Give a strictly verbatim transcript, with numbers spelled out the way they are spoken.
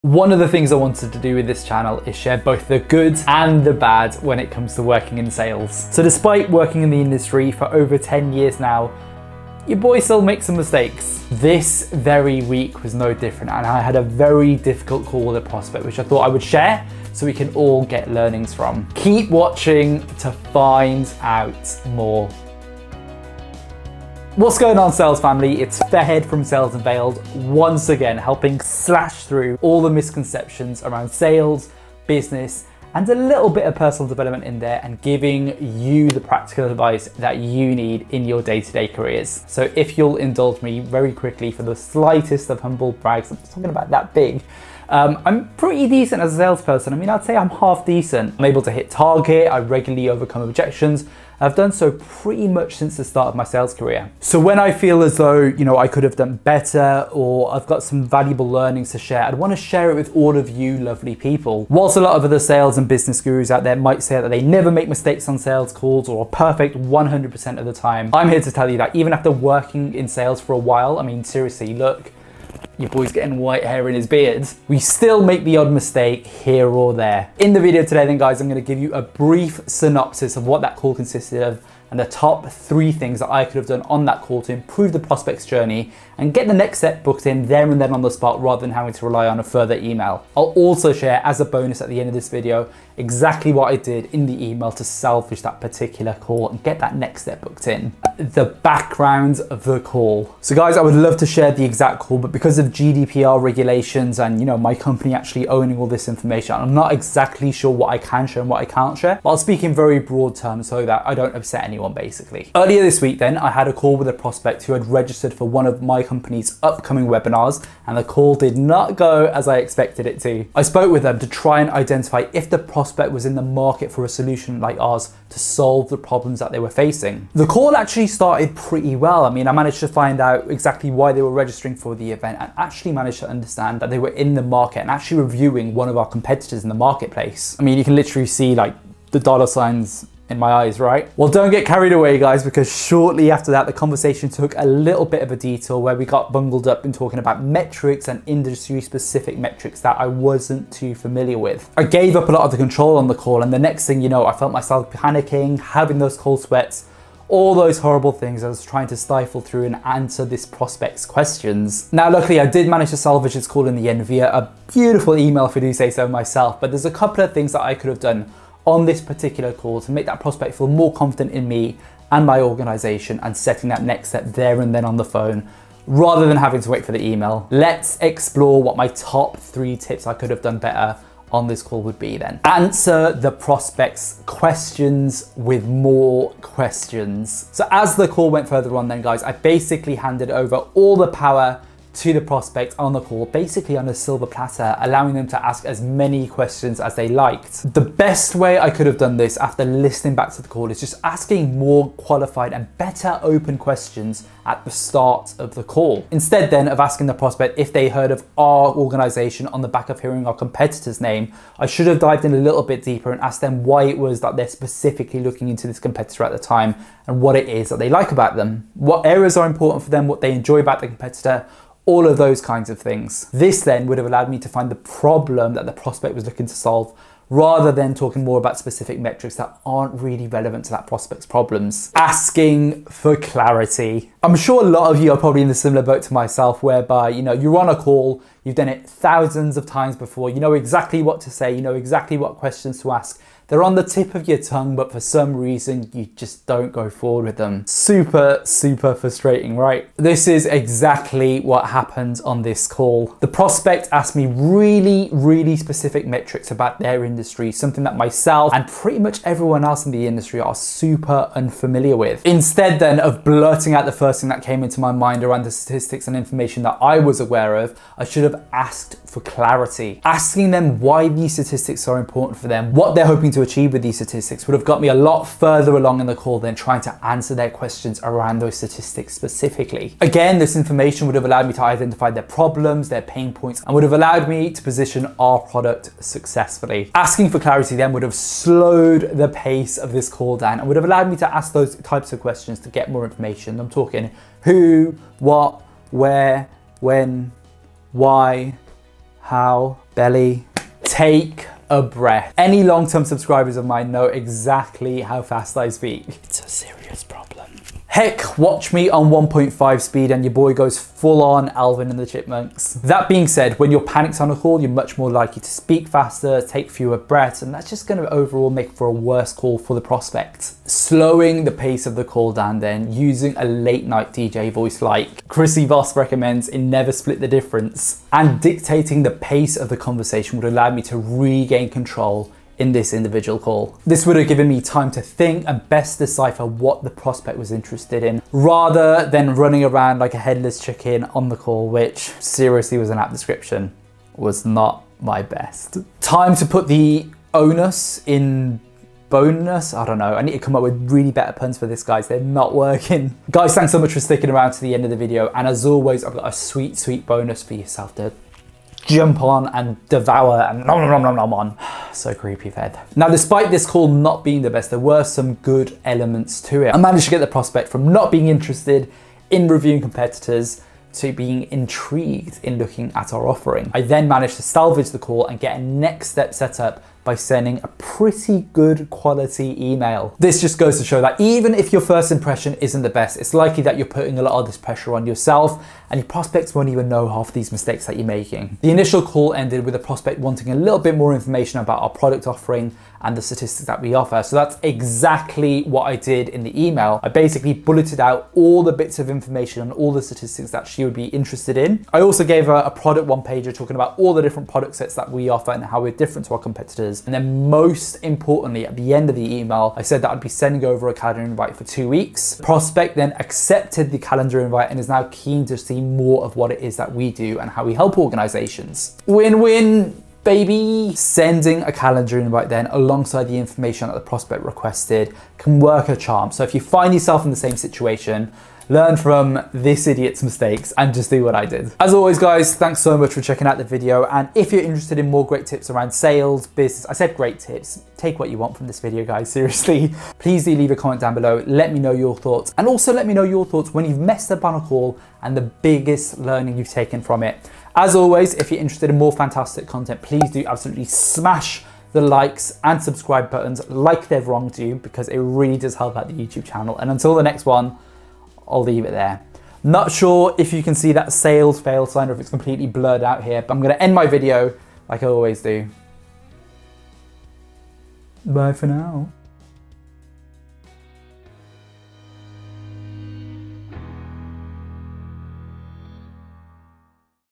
One of the things I wanted to do with this channel is share both the good and the bad when it comes to working in sales. So despite working in the industry for over ten years now, your boy still makes some mistakes. This very week was no different, and I had a very difficult call with a prospect, which I thought I would share so we can all get learnings from. Keep watching to find out more. What's going on, sales family? It's Fairhead from Sales Unveiled, once again helping slash through all the misconceptions around sales, business, and a little bit of personal development in there, and giving you the practical advice that you need in your day-to-day careers. So if you'll indulge me very quickly for the slightest of humble brags, I'm talking about that big. Um, I'm pretty decent as a salesperson. I mean, I'd say I'm half decent. I'm able to hit target, I regularly overcome objections. I've done so pretty much since the start of my sales career. So when I feel as though, you know, I could have done better, or I've got some valuable learnings to share, I'd want to share it with all of you lovely people. Whilst a lot of other sales and business gurus out there might say that they never make mistakes on sales calls or are perfect one hundred percent of the time, I'm here to tell you that even after working in sales for a while, I mean, seriously, look, your boy's getting white hair in his beard, we still make the odd mistake here or there. In the video today then, guys, I'm going to give you a brief synopsis of what that call consisted of and the top three things that I could have done on that call to improve the prospect's journey and get the next step booked in there and then on the spot, rather than having to rely on a further email. I'll also share as a bonus at the end of this video exactly what I did in the email to salvage that particular call and get that next step booked in. The background of the call. So guys, I would love to share the exact call, but because of G D P R regulations and, you know, my company actually owning all this information, I'm not exactly sure what I can share and what I can't share. But I'll speak in very broad terms so that I don't upset anyone, basically. Earlier this week then, I had a call with a prospect who had registered for one of my company's upcoming webinars, and the call did not go as I expected it to. I spoke with them to try and identify if the prospect was in the market for a solution like ours to solve the problems that they were facing. The call actually started pretty well. I mean, I managed to find out exactly why they were registering for the event, and actually managed to understand that they were in the market and actually reviewing one of our competitors in the marketplace. I mean, you can literally see like the dollar signs in my eyes, right? Well, don't get carried away, guys, because shortly after that, the conversation took a little bit of a detour where we got bungled up in talking about metrics and industry-specific metrics that I wasn't too familiar with. I gave up a lot of the control on the call, and the next thing you know, I felt myself panicking, having those cold sweats, all those horrible things I was trying to stifle through and answer this prospect's questions. Now, luckily, I did manage to salvage this call in the end via a beautiful email, if I do say so myself, but there's a couple of things that I could have done on this particular call to make that prospect feel more confident in me and my organization, and setting that next step there and then on the phone, rather than having to wait for the email. Let's explore what my top three tips I could have done better on this call would be then. Answer the prospect's questions with more questions. So as the call went further on then, guys, I basically handed over all the power to the prospect on the call, basically on a silver platter, allowing them to ask as many questions as they liked. The best way I could have done this after listening back to the call is just asking more qualified and better open questions at the start of the call. Instead then of asking the prospect if they heard of our organization on the back of hearing our competitor's name, I should have dived in a little bit deeper and asked them why it was that they're specifically looking into this competitor at the time, and what it is that they like about them, what areas are important for them, what they enjoy about the competitor, all of those kinds of things. This then would have allowed me to find the problem that the prospect was looking to solve, rather than talking more about specific metrics that aren't really relevant to that prospect's problems. Asking for clarity. I'm sure a lot of you are probably in the similar boat to myself, whereby, you know, you're on a call, you've done it thousands of times before, you know exactly what to say, you know exactly what questions to ask. They're on the tip of your tongue, but for some reason, you just don't go forward with them. Super, super frustrating, right? This is exactly what happened on this call. The prospect asked me really, really specific metrics about their industry, something that myself and pretty much everyone else in the industry are super unfamiliar with. Instead then of blurting out the first thing that came into my mind around the statistics and information that I was aware of, I should have asked for clarity. Asking them why these statistics are important for them, what they're hoping to achieve with these statistics, would have got me a lot further along in the call than trying to answer their questions around those statistics specifically. Again, this information would have allowed me to identify their problems, their pain points, and would have allowed me to position our product successfully. Asking for clarity then would have slowed the pace of this call down and would have allowed me to ask those types of questions to get more information. I'm talking who, what, where, when, why, how, belly, take a breath. Any long-term subscribers of mine know exactly how fast I speak. It's a serious problem. Heck, watch me on one point five speed and your boy goes full on Alvin and the Chipmunks. That being said, when you're panicked on a call, you're much more likely to speak faster, take fewer breaths, and that's just gonna overall make for a worse call for the prospect. Slowing the pace of the call down then, using a late night D J voice like Chrissy Voss recommends in Never Split the Difference, and dictating the pace of the conversation would allow me to regain control in this individual call. This would have given me time to think and best decipher what the prospect was interested in, rather than running around like a headless chicken on the call, which seriously was an apt description, was not my best. Time to put the onus in bonus. I don't know, I need to come up with really better puns for this, guys. They're not working. Guys, thanks so much for sticking around to the end of the video. And as always, I've got a sweet, sweet bonus for yourself to jump on and devour and nom nom nom nom on. So creepy, Fed. Now, despite this call not being the best, there were some good elements to it. I managed to get the prospect from not being interested in reviewing competitors to being intrigued in looking at our offering. I then managed to salvage the call and get a next step set up by sending a pretty good quality email. This just goes to show that even if your first impression isn't the best, it's likely that you're putting a lot of this pressure on yourself and your prospects won't even know half these mistakes that you're making. The initial call ended with a prospect wanting a little bit more information about our product offering and the statistics that we offer. So that's exactly what I did in the email. I basically bulleted out all the bits of information and all the statistics that she would be interested in. I also gave her a product one pager talking about all the different product sets that we offer and how we're different to our competitors. And then most importantly, at the end of the email, I said that I'd be sending over a calendar invite for two weeks. Prospect then accepted the calendar invite and is now keen to see more of what it is that we do and how we help organizations. Win-win, baby. Sending a calendar invite then alongside the information that the prospect requested can work a charm. So if you find yourself in the same situation, learn from this idiot's mistakes and just do what I did. As always, guys, thanks so much for checking out the video. And if you're interested in more great tips around sales, business, I said great tips, take what you want from this video, guys, seriously. Please do leave a comment down below. Let me know your thoughts. And also let me know your thoughts when you've messed up on a call and the biggest learning you've taken from it. As always, if you're interested in more fantastic content, please do absolutely smash the likes and subscribe buttons like they've wronged you, because it really does help out the YouTube channel. And until the next one, I'll leave it there. Not sure if you can see that sales fail sign or if it's completely blurred out here, but I'm gonna end my video like I always do. Bye for now.